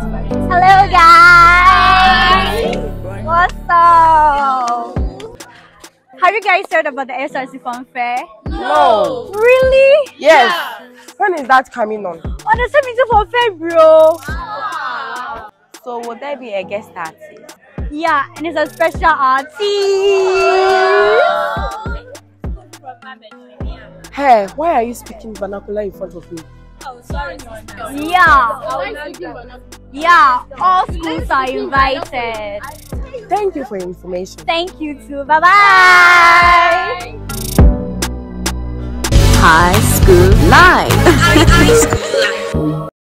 Hello guys! What's up? Have you guys heard about the SRC Fun Fair? No. Really? Yes. Yeah. When is that coming on? On the 17th of February. So will there be a guest artist? Yeah, and it's a special artist. Hey, why are you speaking vernacular in front of me? Oh, sorry. Yeah, all schools are invited. Thank you for your information. Thank you too. Bye-bye. High School Live.